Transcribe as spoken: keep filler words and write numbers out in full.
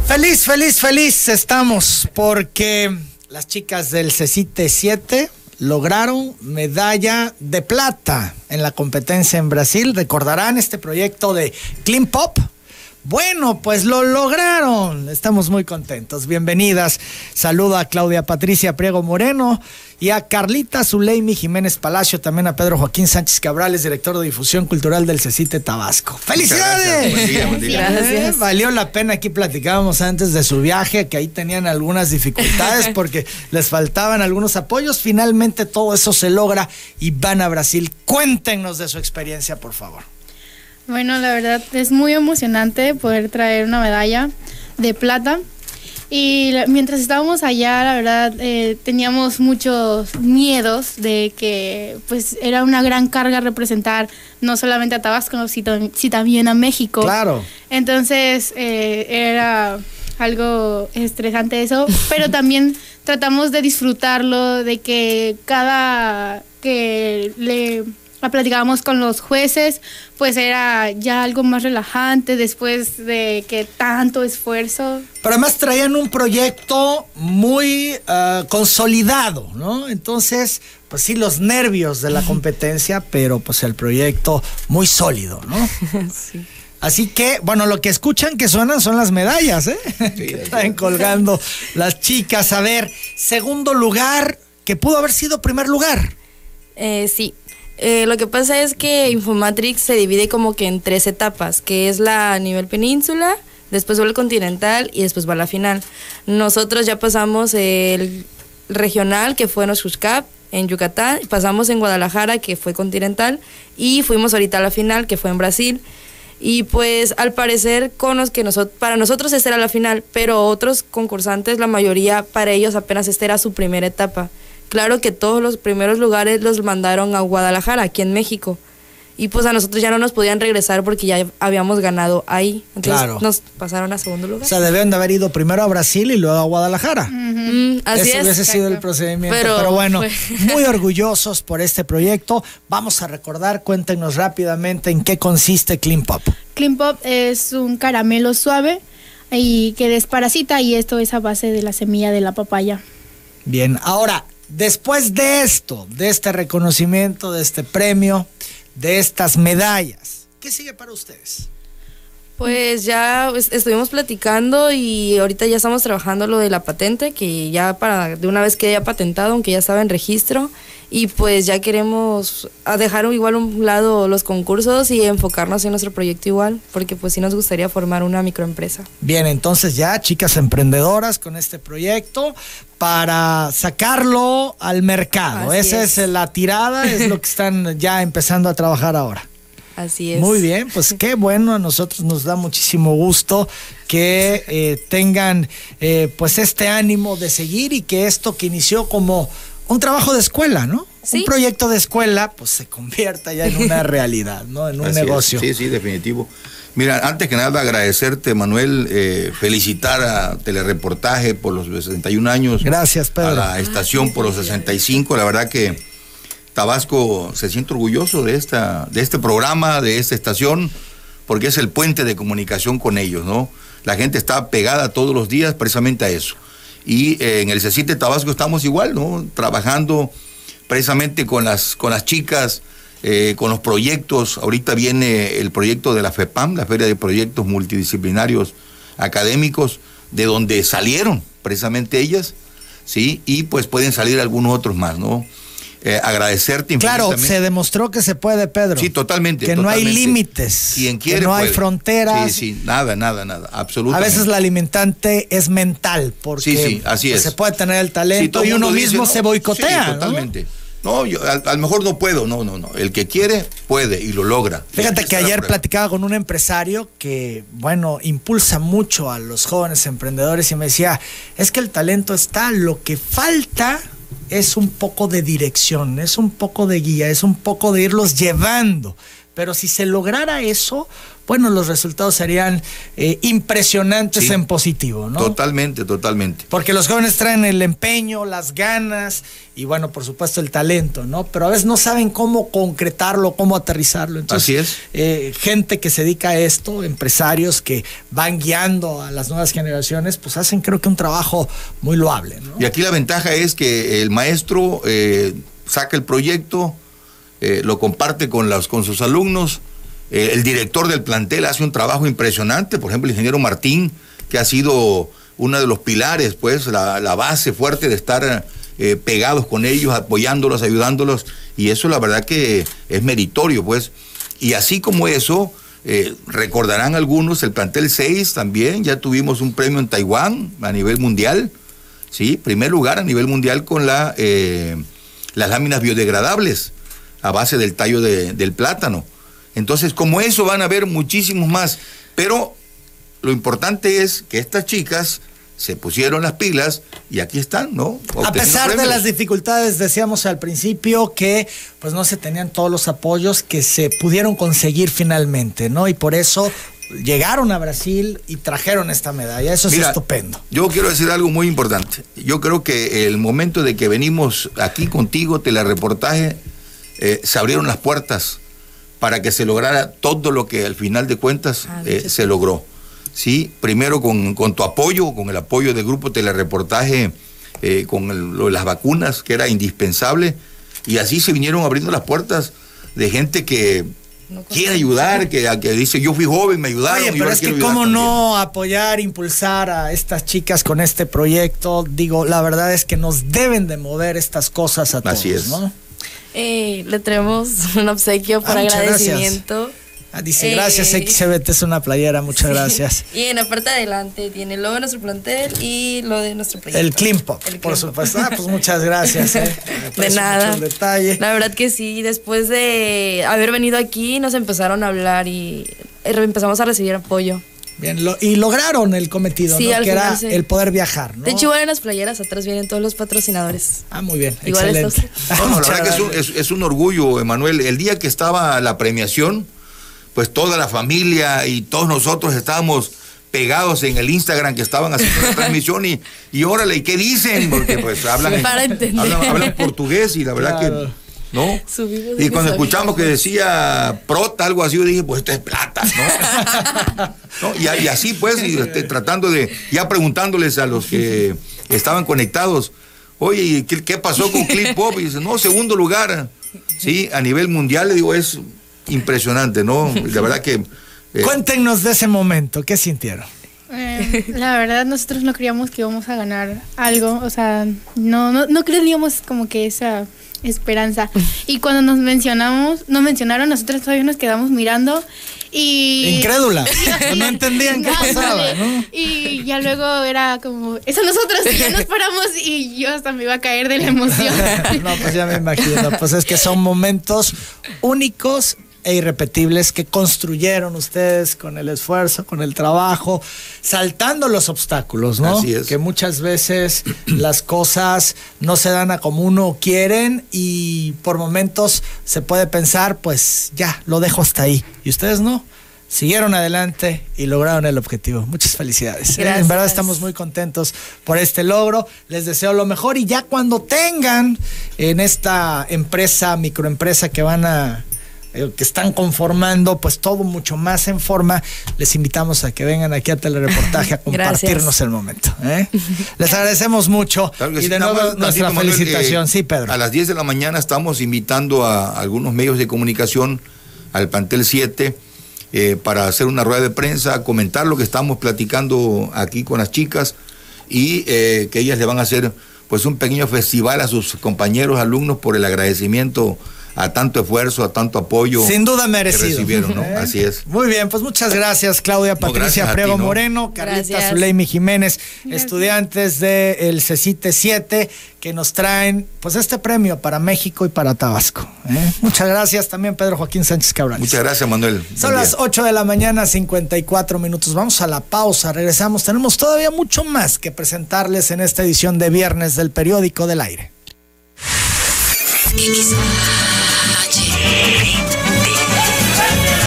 Feliz, feliz, feliz estamos porque las chicas del CECITE siete lograron medalla de plata en la competencia en Brasil. Recordarán este proyecto de Clean Pop. Bueno, pues lo lograron. Estamos muy contentos. Bienvenidas. Saludo a Claudia Patricia Priego Moreno y a Carlita Zuleimi Jiménez Palacio, también a Pedro Joaquín Sánchez Cabrales, director de difusión cultural del CECITE Tabasco. ¡Felicidades! Buen día, buen día. Gracias. Eh, valió la pena. Aquí platicábamos antes de su viaje que ahí tenían algunas dificultades porque les faltaban algunos apoyos. Finalmente todo eso se logra y van a Brasil. Cuéntenos de su experiencia, por favor. Bueno, la verdad es muy emocionante poder traer una medalla de plata. Y mientras estábamos allá, la verdad, eh, teníamos muchos miedos de que pues era una gran carga representar no solamente a Tabasco, sino, sino también a México. Claro. Entonces eh, era algo estresante eso, pero también tratamos de disfrutarlo, de que cada que le platicábamos con los jueces, pues era ya algo más relajante después de que tanto esfuerzo. Pero además traían un proyecto muy uh, consolidado, ¿no? Entonces, pues sí, los nervios de la competencia, pero pues el proyecto muy sólido, ¿no? Sí. Así que, bueno, lo que escuchan que suenan son las medallas, ¿eh? Sí, que están colgando las chicas. A ver, segundo lugar, que pudo haber sido primer lugar. Eh, sí. Eh, lo que pasa es que Infomatrix se divide como que en tres etapas, que es la a nivel península, después va el continental y después va la final. Nosotros ya pasamos el regional, que fue en Oaxaca, en Yucatán, pasamos en Guadalajara, que fue continental, y fuimos ahorita a la final, que fue en Brasil. Y pues al parecer con los que nosotros, para nosotros esta era la final, pero otros concursantes, la mayoría, para ellos apenas esta era su primera etapa. Claro que todos los primeros lugares los mandaron a Guadalajara, aquí en México. Y pues a nosotros ya no nos podían regresar porque ya habíamos ganado ahí. Entonces claro, nos pasaron a segundo lugar. O sea, debían de haber ido primero a Brasil y luego a Guadalajara. Uh-huh. Mm, así Ese es. hubiese Exacto. sido el procedimiento. Pero, pero, pero bueno, pues... muy orgullosos por este proyecto. Vamos a recordar, cuéntenos rápidamente en qué consiste Clean Pop. Clean Pop es un caramelo suave y que desparasita, y esto es a base de la semilla de la papaya. Bien, ahora, después de esto, de este reconocimiento, de este premio, de estas medallas, ¿qué sigue para ustedes? Pues ya estuvimos platicando y ahorita ya estamos trabajando lo de la patente, que ya para de una vez quede ya patentado, aunque ya estaba en registro, y pues ya queremos dejar igual a un lado los concursos y enfocarnos en nuestro proyecto igual, porque pues sí nos gustaría formar una microempresa. Bien, entonces ya chicas emprendedoras con este proyecto para sacarlo al mercado. Así Esa es. es la tirada, es lo que están ya empezando a trabajar ahora. Así es. Muy bien, pues qué bueno, a nosotros nos da muchísimo gusto que eh, tengan eh, pues este ánimo de seguir y que esto que inició como un trabajo de escuela, ¿no? ¿Sí? Un proyecto de escuela, pues se convierta ya en una realidad, ¿no? En un Así negocio. es. Sí, sí, definitivo. Mira, antes que nada agradecerte, Manuel, eh, felicitar a Telereportaje por los sesenta y un años. Gracias, Pedro. A la estación por los sesenta y cinco, la verdad que Tabasco se siente orgulloso de esta, de este programa, de esta estación, porque es el puente de comunicación con ellos, ¿no? La gente está pegada todos los días precisamente a eso. Y eh, en el CECITE Tabasco estamos igual, ¿no? Trabajando precisamente con las, con las chicas, eh, con los proyectos. Ahorita viene el proyecto de la FEPAM, la Feria de Proyectos Multidisciplinarios Académicos, de donde salieron precisamente ellas, ¿sí? Y pues pueden salir algunos otros más, ¿no? Eh, agradecerte Claro, se demostró que se puede, Pedro. Sí, totalmente. Que totalmente. no hay límites. Quien quiere, que no puede. hay fronteras. Sí, sí, nada, nada, nada, absolutamente. A veces la limitante es mental, porque sí, sí, así pues, es. se puede tener el talento sí, y uno dice, mismo ¿no? se boicotea. Sí, totalmente. No, no yo a, a lo mejor no puedo, no, no, no. El que quiere, puede y lo logra. Fíjate Esa que es la ayer prueba. platicaba con un empresario que, bueno, impulsa mucho a los jóvenes emprendedores y me decía, es que el talento está, lo que falta es un poco de dirección, es un poco de guía, es un poco de irlos llevando. Pero si se lograra eso, bueno, los resultados serían eh, impresionantes Sí. en positivo, ¿no? Totalmente, totalmente. Porque los jóvenes traen el empeño, las ganas y bueno, por supuesto el talento, ¿no? Pero a veces no saben cómo concretarlo, cómo aterrizarlo. Entonces, Así es. Eh, gente que se dedica a esto, empresarios que van guiando a las nuevas generaciones, pues hacen creo que un trabajo muy loable, ¿no? Y aquí la ventaja es que el maestro eh, saca el proyecto, eh, lo comparte con, los, con sus alumnos, eh, el director del plantel hace un trabajo impresionante, por ejemplo el ingeniero Martín, que ha sido uno de los pilares, pues la, la base fuerte de estar eh, pegados con ellos, apoyándolos, ayudándolos, y eso la verdad que es meritorio, pues. Y así como eso, eh, recordarán algunos, el plantel seis también, ya tuvimos un premio en Taiwán a nivel mundial, sí, primer lugar a nivel mundial con la, eh, las láminas biodegradables a base del tallo de, del plátano. Entonces, como eso van a haber muchísimos más, pero lo importante es que estas chicas se pusieron las pilas y aquí están, ¿no? A pesar premios. de las dificultades, decíamos al principio que pues no se tenían todos los apoyos que se pudieron conseguir finalmente, ¿no? Y por eso llegaron a Brasil y trajeron esta medalla. Eso Mira, es estupendo. Yo quiero decir algo muy importante. Yo creo que el momento de que venimos aquí contigo, telereportaje, eh, se abrieron las puertas para que se lograra todo lo que al final de cuentas Ah, eh, se logró. Sí, primero con, con tu apoyo, con el apoyo del grupo telereportaje, eh, con el, lo de las vacunas, que era indispensable, y así se vinieron abriendo las puertas de gente que No quiere ayudar, que, que dice yo fui joven, me ayudaron. Oye, y yo pero ahora es que quiero ayudar cómo también. no apoyar, impulsar a estas chicas con este proyecto. Digo, la verdad es que nos deben de mover estas cosas a todos, Así es. ¿no? Eh, le traemos un obsequio por Ah, muchas agradecimiento. Ah, dice, Eh, gracias, X C B T es una playera, muchas gracias. Y en la parte de adelante tiene el logo de nuestro plantel y lo de nuestro proyecto. El Clean Pop, El por Clean Pop. supuesto. Ah, pues muchas gracias. Eh. Me De aprecio nada. mucho el detalle. La verdad que sí, después de haber venido aquí nos empezaron a hablar y empezamos a recibir apoyo. Bien, lo, y lograron el cometido, Sí, ¿no? al Que final era sí. el poder viajar, ¿no? De hecho, igual en las playeras atrás vienen todos los patrocinadores. Ah, muy bien, Igual está excelente. usted. No, no, la Muchas verdad que es un, gracias. es, es un orgullo, Emanuel. El día que estaba la premiación, pues toda la familia y todos nosotros estábamos pegados en el Instagram que estaban haciendo la transmisión y, y órale, ¿qué dicen? Porque pues hablan, Para entender. hablan, hablan portugués y la verdad Claro. que, ¿no? Subimos Y de cuando mis escuchamos que amigos. decía prota, algo así, yo dije, pues esto es plata, ¿no? ¿No? Y, y así pues, y, este, tratando de, ya preguntándoles a los que estaban conectados, oye, ¿y qué, qué pasó con Clean Pop? Y dice, no, segundo lugar, sí, a nivel mundial, le digo, es impresionante, ¿no? La verdad que... eh, Cuéntenos de ese momento, ¿qué sintieron? Eh, la verdad nosotros no creíamos que íbamos a ganar algo, o sea, no, no, no creíamos como que esa esperanza. Y cuando nos mencionamos, nos mencionaron, nosotros todavía nos quedamos mirando y... Incrédula, no entendían qué Ándale. pasaba, ¿no? Y ya luego era como, eso nosotros, y ya nos paramos y yo hasta me iba a caer de la emoción. No, pues ya me imagino, pues es que son momentos únicos e irrepetibles que construyeron ustedes con el esfuerzo, con el trabajo, saltando los obstáculos, ¿no? Así es. Que muchas veces las cosas no se dan a como uno quieren y por momentos se puede pensar, pues ya, lo dejo hasta ahí. Y ustedes no, siguieron adelante y lograron el objetivo. Muchas felicidades. ¿eh? En Gracias. verdad estamos muy contentos por este logro. Les deseo lo mejor y ya cuando tengan en esta empresa, microempresa que van a que están conformando, pues todo mucho más en forma, les invitamos a que vengan aquí a Telereportaje a compartirnos Gracias. el momento. ¿eh? Les agradecemos mucho. Claro que Y sí, de nada nuevo más, nuestra tantito, Manuel, felicitación. eh, Sí, Pedro. A las diez de la mañana estamos invitando a algunos medios de comunicación al plantel siete eh, para hacer una rueda de prensa, comentar lo que estamos platicando aquí con las chicas y eh, que ellas le van a hacer pues un pequeño festival a sus compañeros alumnos por el agradecimiento a tanto esfuerzo, a tanto apoyo. Sin duda que merecido. recibieron, ¿no? ¿Eh? Así es. Muy bien, pues muchas gracias, Claudia Patricia gracias a Priego ti, ¿no? Moreno, Carlita Gracias. Zuleimi Jiménez, Gracias. estudiantes del CECITE siete, que nos traen pues este premio para México y para Tabasco. ¿eh? Muchas gracias también, Pedro Joaquín Sánchez Cabral. Muchas gracias, Manuel. Son Buen las día. ocho de la mañana, cincuenta y cuatro minutos. Vamos a la pausa, regresamos. Tenemos todavía mucho más que presentarles en esta edición de viernes del Periódico del Aire. X.